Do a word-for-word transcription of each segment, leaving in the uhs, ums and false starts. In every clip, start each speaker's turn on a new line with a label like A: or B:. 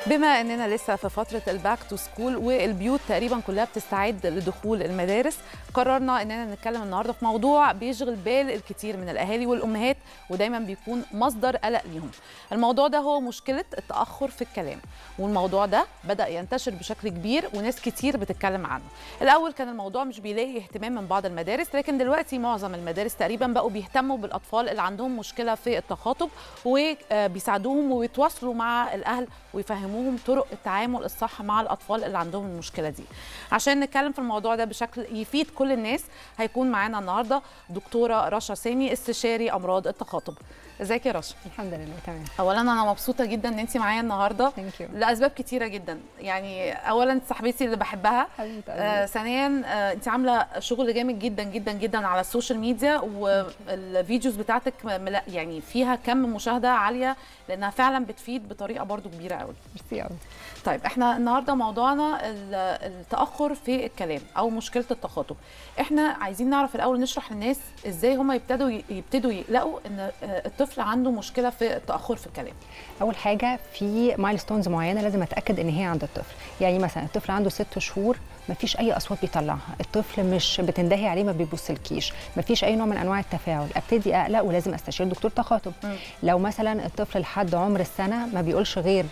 A: بما اننا لسه في فتره الباك تو سكول والبيوت تقريبا كلها بتستعد لدخول المدارس، قررنا اننا نتكلم النهارده في موضوع بيشغل بال الكثير من الاهالي والامهات ودايما بيكون مصدر قلق ليهم. الموضوع ده هو مشكله التاخر في الكلام، والموضوع ده بدا ينتشر بشكل كبير وناس كتير بتتكلم عنه. الاول كان الموضوع مش بيلاقي اهتمام من بعض المدارس، لكن دلوقتي معظم المدارس تقريبا بقوا بيهتموا بالاطفال اللي عندهم مشكله في التخاطب وبيساعدوهم ويتواصلوا مع الاهل ويفهموهم طرق التعامل الصح مع الاطفال اللي عندهم المشكله دي. عشان نتكلم في الموضوع ده بشكل يفيد كل الناس، هيكون معانا النهارده دكتوره رشا سامي، استشاري امراض التخاطب. ازيك يا رشا؟
B: الحمد لله تمام.
A: اولا انا مبسوطه جدا ان انت معايا النهارده لاسباب كتيره جدا. يعني اولا صاحبتي اللي بحبها، آه ثانيا آه انت عامله شغل جامد جدا جدا جدا على السوشيال ميديا، والفيديوز بتاعتك يعني فيها كم مشاهده عاليه لانها فعلا بتفيد بطريقه برضو كبيره قوي.
B: ميرسي قوي.
A: طيب احنا النهارده موضوعنا التاخر في الكلام او مشكله التخاطب. احنا عايزين نعرف الاول، نشرح للناس ازاي هم يبتدوا يبتدوا يلاقوا ان الطفل عنده مشكله في التاخر في الكلام.
B: اول حاجه في مايلستونز معينه لازم اتاكد ان هي عند الطفل. يعني مثلا الطفل عنده ست شهور ما فيش اي اصوات بيطلعها، الطفل مش بتندهي عليه ما بيبصلكيش، ما فيش اي نوع من انواع التفاعل، ابتدي اقلق ولازم استشير دكتور تخاطب. م. لو مثلا الطفل لحد عمر السنه ما بيقولش غير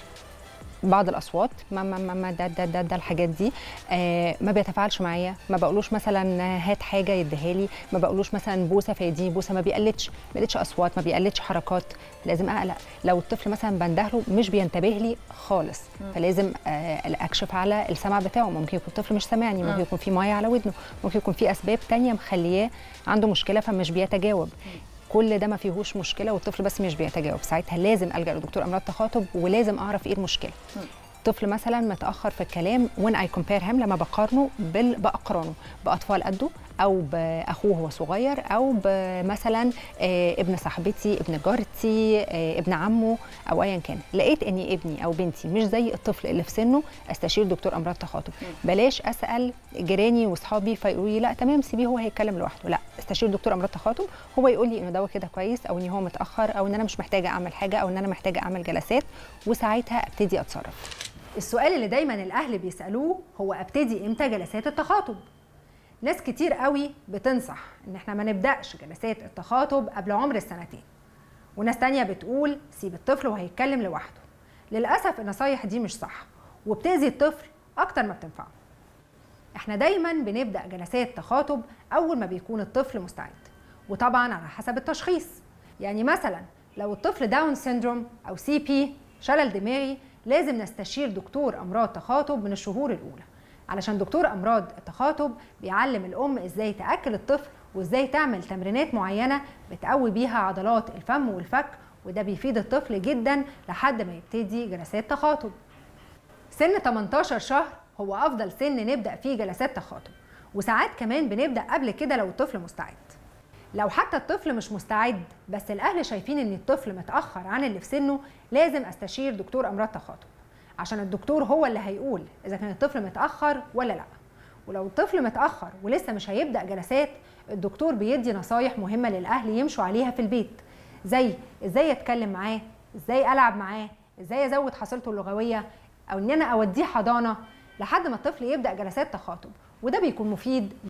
B: بعض الاصوات، ماما ماما ده ده ده, ده الحاجات دي، آه ما بيتفاعلش معايا، ما بقولوش مثلا هات حاجه يديها لي، ما بقولوش مثلا بوسه فيديني بوسه، ما بيقلدش ما بيقلدش اصوات، ما بيقلدش حركات، لازم اقلق. لو الطفل مثلا بندهله مش بينتبه لي خالص، م. فلازم آه اكشف على السمع بتاعه. ممكن يكون الطفل مش سامعني، ممكن يكون في ميه على ودنه، ممكن يكون في اسباب ثانيه مخلياه عنده مشكله فمش بيتجاوب. م. كل ده ما فيهوش مشكله والطفل بس مش بيتجاوب، ساعتها لازم الجا لدكتور امراض تخاطب ولازم اعرف ايه المشكله. طفل مثلا متاخر في الكلام وين اي كومبير هيم، لما بقارنه باقرانه باطفال قده او باخوه وهو صغير او مثلا ابن صاحبتي، ابن جارتي، ابن عمه او ايا كان، لقيت اني ابني او بنتي مش زي الطفل اللي في سنه، استشير دكتور امراض تخاطب. بلاش اسال جيراني واصحابي فيقولوا لي لا تمام سيبيه هو هيتكلم لوحده، لا، استشير دكتور امراض تخاطب هو يقول لي انه ده كده كويس او ان هو متاخر او ان انا مش محتاجه اعمل حاجه او ان انا محتاجه اعمل جلسات، وساعتها ابتدي اتصرف.
C: السؤال اللي دايما الاهل بيسالوه هو ابتدي امتى جلسات التخاطب؟ ناس كتير قوي بتنصح ان احنا ما نبداش جلسات التخاطب قبل عمر السنتين، وناس تانية بتقول سيب الطفل وهيتكلم لوحده. للاسف النصايح دي مش صح وبتأذي الطفل اكتر ما بتنفعه. احنا دايما بنبدا جلسات تخاطب اول ما بيكون الطفل مستعد، وطبعا على حسب التشخيص. يعني مثلا لو الطفل داون سيندروم او سي بي، شلل دماغي، لازم نستشير دكتور امراض تخاطب من الشهور الاولى، علشان دكتور امراض التخاطب بيعلم الام ازاي تاكل الطفل وازاي تعمل تمرينات معينه بتقوي بيها عضلات الفم والفك، وده بيفيد الطفل جدا لحد ما يبتدي جلسات تخاطب. سن تمنتاشر شهر هو افضل سن نبدا فيه جلسات تخاطب، وساعات كمان بنبدا قبل كده لو الطفل مستعد. لو حتى الطفل مش مستعد بس الاهل شايفين ان الطفل متاخر عن اللي في سنه، لازم استشير دكتور امراض تخاطب، عشان الدكتور هو اللي هيقول اذا كان الطفل متاخر ولا لا. ولو الطفل متاخر ولسه مش هيبدا جلسات، الدكتور بيدي نصايح مهمه للاهل يمشوا عليها في البيت، زي ازاي اتكلم معاه، ازاي العب معاه، ازاي ازود حصيلته اللغويه، او ان انا اوديه حضانه لحد ما الطفل يبدا جلسات تخاطب، وده بيكون مفيد